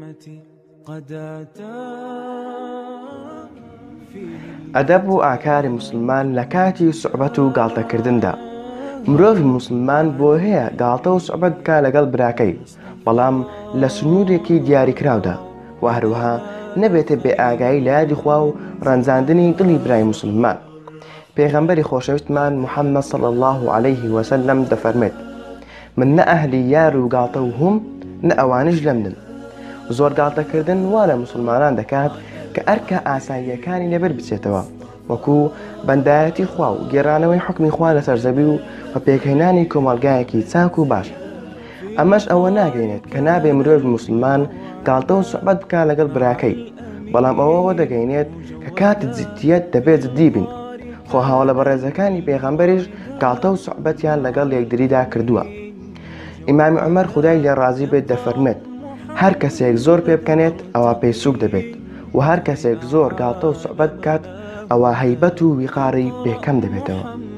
ئەدەب و ئاکاری مسلمان لە کاتی سوعبەت و گاڵتەکردندا. مرۆڤی مسلمان بۆ هەیە گاڵتە و سوعبەت بکات لەگەڵ براکەی، بەڵام لە سنوورێکی دیاریکراودا، و هەروەها نەبێتە بێ ئاگایی لە یادی خوا و ڕەنجاندنی دڵی برای مسلمان. پێغەمبەری خۆشەویستمان محەممەد صلی الله عليه وسلم دەفەرمێت: من نە ئەهلی یار و گاڵتە و هوم، نە ئەوانش لەمنن. زۆر گاڵتەکردن وا لە مسلمانان دەکات کە ئەرکە ئاساییەکانی لەبەر بچێتەوە، وەکو بەندایەتی خوا و گێڕانەوەی حکمی خوا لەسەر زەوی و بە پێکهێنانی کۆمەڵگایەکی چاک و باش. ئەمەش ئەوە ناگەینێت کە نابێ مرۆڤی مسلمان گاڵتە و سوعبەت بکات لەگەڵ براکەی، بەڵام ئەوە دەگەینێت کە کاتت جددیەت دەبێت جددی بن. خۆ هاوڵە بەڕێزەکانی پێغەمبەریش گاڵتە و سوعبەتیان لەگەڵ یەکتریدا کردووە. ئیمامی عومەر خودای لێ ڕازی بێت دەفەرمێت: هەر کەسێک زۆر پێ بکەنێت ئەوە پێی سووک دەبێت، و هەر کەسێک زۆر گاڵتە و سوعبەت بکات ئەوە هەیبەت و ویقاری پێکەم دەبێتەوە.